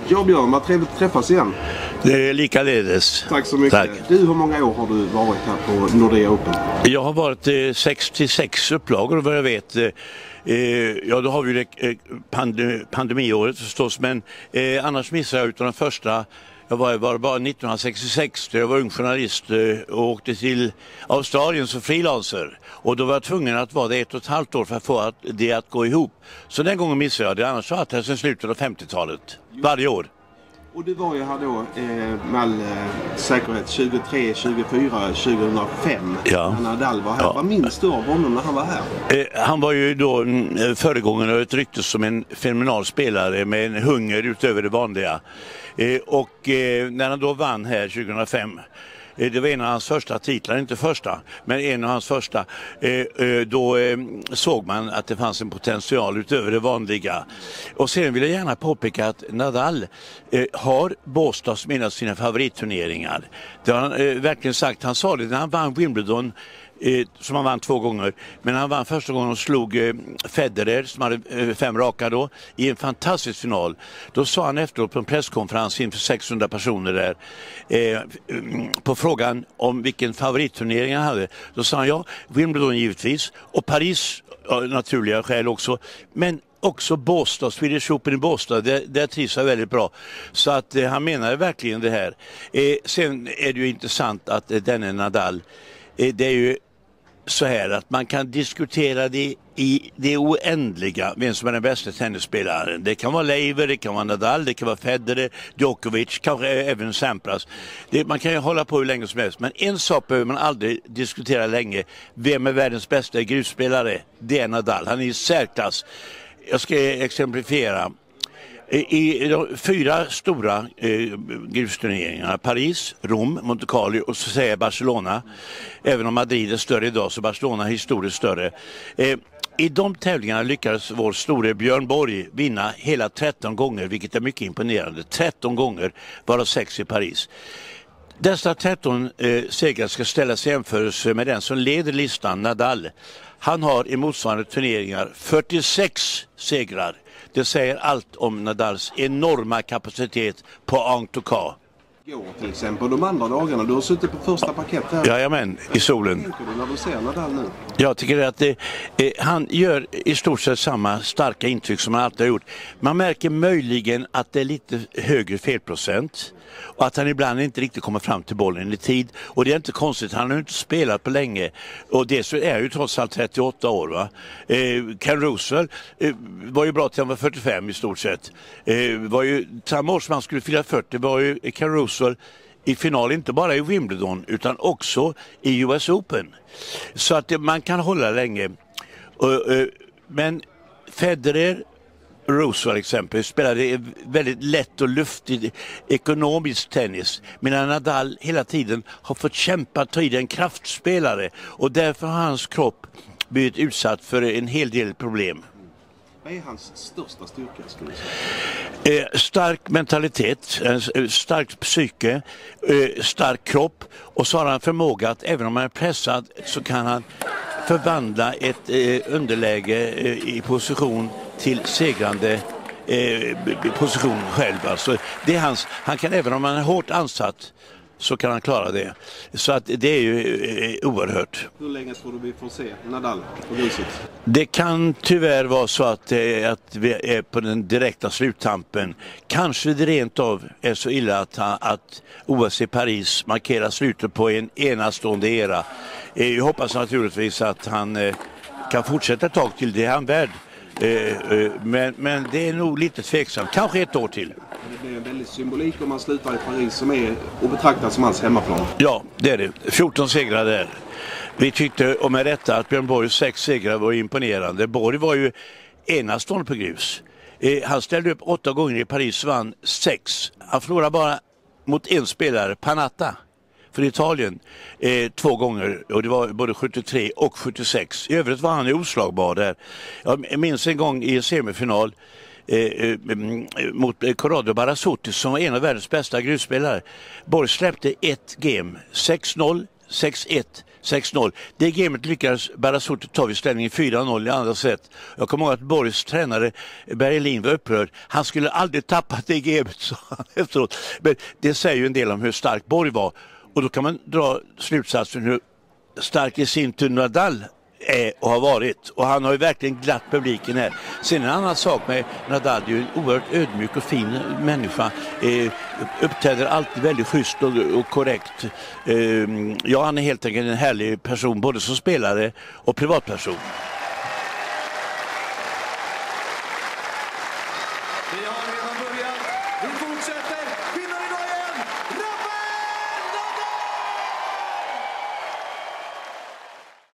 Ja Björn, vad trevligt att träffas igen. Det är likaledes. Tack så mycket. Tack. Du, hur många år har du varit här på Nordea Open? Jag har varit 66 upplagor vad jag vet. Ja, då har vi pandemiåret förstås, men annars missade jag utan den första. Jag var bara 1966 då jag var ung journalist och åkte till Australien som frilanser. Och då var jag tvungen att vara det 1,5 år för att få det att gå ihop. Så den gången missade jag det, annars har jag varit sedan slutet av 50-talet. Varje år. Och du var ju här då med all säkerhet 23, 24, 2005 när Nadal var här. Ja. Vad minns du av honom när han var här? Han var ju då föregångaren och ett rykte som en fenomenal spelare med en hunger utöver det vanliga. Och när han då vann här 2005, det var en av hans första titlar, inte första, men en av hans första. Då såg man att det fanns en potential utöver det vanliga. Och sen vill jag gärna påpeka att Nadal har Båstad som en av sina favoritturneringar. Det har han verkligen sagt. Han sa det när han vann Wimbledon, som han vann 2 gånger, men han vann första gången och slog Federer som hade 5 raka då i en fantastisk final. Då sa han efteråt på en presskonferens inför 600 personer där på frågan om vilken favoritturnering han hade, då sa han ja, Wimbledon givetvis och Paris av naturliga skäl också, men också Båstad, Swedish Open i Båstad, där trivs jag väldigt bra. Så att han menar verkligen det här. Sen är det ju intressant att denne Nadal, det är ju så här att man kan diskutera det i det oändliga, vem som är den bästa tennisspelaren. Det kan vara Laver, det kan vara Nadal, det kan vara Federer, Djokovic, kanske även Sampras. Man kan ju hålla på hur länge som helst, men en sak behöver man aldrig diskutera länge. Vem är världens bästa grusspelare? Det är Nadal, han är i särklass. Jag ska exemplifiera. I de 4 stora grusturneringarna, Paris, Rom, Monte Carlo och så säger Barcelona, även om Madrid är större idag så Barcelona är historiskt större. I de tävlingarna lyckades vår store Björn Borg vinna hela 13 gånger, vilket är mycket imponerande. 13 gånger, varav 6 i Paris. Dessa 13 segrar ska ställas i jämförelse med den som leder listan, Nadal. Han har i motsvarande turneringar 46 segrar. Det säger allt om Nadals enorma kapacitet på en tout cas. Igår till exempel, de andra dagarna, du har suttit på första parkett här. Jajamän, i solen. Vad tänker du när du ser Nadal nu? Jag tycker att han gör i stort sett samma starka intryck som han alltid har gjort. Man märker möjligen att det är lite högre felprocent och att han ibland inte riktigt kommer fram till bollen i tid. Och det är inte konstigt, han har ju inte spelat på länge. Och det så är ju trots allt 38 år. Va? Ken Rosewall var ju bra till han var 45 i stort sett. Var ju samma år som han skulle fylla 40 var ju Ken Rosewall i final inte bara i Wimbledon utan också i US Open. Så att man kan hålla länge. Men Federer, Rosewall exempel, spelade väldigt lätt och luftig ekonomisk tennis, medan Nadal hela tiden har fått kämpa, ta i en kraftspelare, och därför har hans kropp blivit utsatt för en hel del problem. Vad är hans största styrka, skulle du säga? Stark mentalitet, starkt psyke, stark kropp, och så har han förmåga att även om han är pressad så kan han förvandla ett underläge i position till segrande position själv. Alltså, det är han kan, även om han är hårt ansatt så kan han klara det. Så att det är ju oerhört. Hur länge tror du vi får se Nadal på gruset? Det kan tyvärr vara så att vi är på den direkta sluttampen. Kanske det rent av är så illa att OS i Paris markerar slutet på en enastående era. Jag hoppas naturligtvis att han kan fortsätta ett tag till, det är han värd. Men det är nog lite tveksamt. Kanske ett år till. Det blir en väldigt symbolik om man slutar i Paris som är och betraktas som hans hemmaplan. Ja, det är det. 14 segrar där. Vi tyckte om med rätta att Björn Borgs 6 segrar var imponerande. Borg var ju enastående på grus. Han ställde upp 8 gånger i Paris, vann 6. Han förlorade bara mot en spelare, Panatta, för Italien 2 gånger, och det var både 73 och 76. I övrigt var han oslagbar där. Jag minns en gång i en semifinal mot Corrado Barasottis som var en av världens bästa grusspelare. Borg släppte ett game, 6-0, 6-1, 6-0. Det gamet lyckades Barazzuti ta vid ställningen 4-0 i andra set. Jag kommer ihåg att Borgs tränare Berlin var upprörd. Han skulle aldrig tappat det gamet, sa han efteråt. Men det säger ju en del om hur stark Borg var. Och då kan man dra slutsatsen hur stark i sin tur Nadal är och har varit. Och han har ju verkligen glatt publiken här. Sen en annan sak med Nadal, det är ju en oerhört ödmjuk och fin människa. Uppträder alltid väldigt schysst och korrekt. Ja, han är helt enkelt en härlig person, både som spelare och privatperson. Vi har redan börjat. Vi fortsätter.